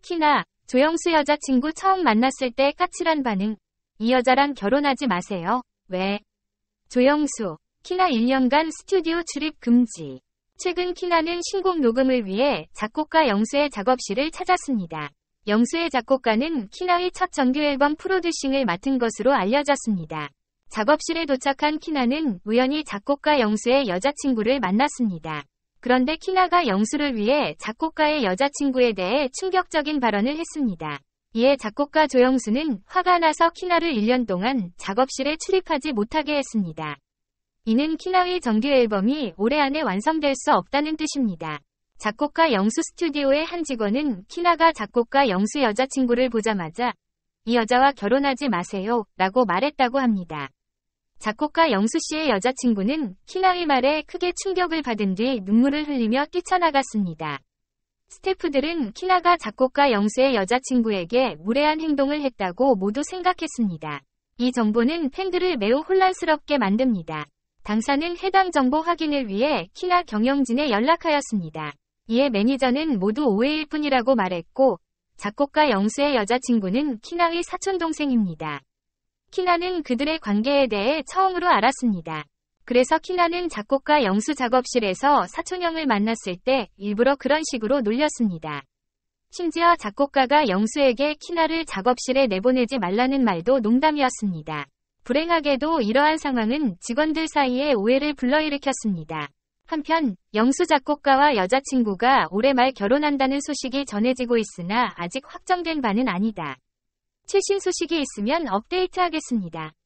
키나, 조영수 여자친구 처음 만났을 때 까칠한 반응. 이 여자랑 결혼하지 마세요. 왜? 조영수, 키나 1년간 스튜디오 출입 금지. 최근 키나는 신곡 녹음을 위해 작곡가 영수의 작업실을 찾았습니다. 영수의 작곡가는 키나의 첫 정규 앨범 프로듀싱을 맡은 것으로 알려졌습니다. 작업실에 도착한 키나는 우연히 작곡가 영수의 여자친구를 만났습니다. 그런데 키나가 영수를 위해 작곡가의 여자친구에 대해 충격적인 발언을 했습니다. 이에 작곡가 조영수는 화가 나서 키나를 1년 동안 작업실에 출입하지 못하게 했습니다. 이는 키나의 정규 앨범이 올해 안에 완성될 수 없다는 뜻입니다. 작곡가 영수 스튜디오의 한 직원은 키나가 작곡가 영수 여자친구를 보자마자 이 여자와 결혼하지 마세요 라고 말했다고 합니다. 작곡가 영수 씨의 여자친구는 키나의 말에 크게 충격을 받은 뒤 눈물을 흘리며 뛰쳐나갔습니다. 스태프들은 키나가 작곡가 영수의 여자친구에게 무례한 행동을 했다고 모두 생각했습니다. 이 정보는 팬들을 매우 혼란스럽게 만듭니다. 당사는 해당 정보 확인을 위해 키나 경영진에 연락하였습니다. 이에 매니저는 모두 오해일 뿐이라고 말했고, 작곡가 영수의 여자친구는 키나의 사촌동생입니다. 키나는 그들의 관계에 대해 처음으로 알았습니다. 그래서 키나는 작곡가 영수 작업실에서 사촌형을 만났을 때 일부러 그런 식으로 놀렸습니다. 심지어 작곡가가 영수에게 키나를 작업실에 내보내지 말라는 말도 농담이었습니다. 불행하게도 이러한 상황은 직원들 사이에 오해를 불러일으켰습니다. 한편 영수 작곡가와 여자친구가 올해 말 결혼한다는 소식이 전해지고 있으나 아직 확정된 바는 아니다. 최신 소식이 있으면 업데이트하겠습니다.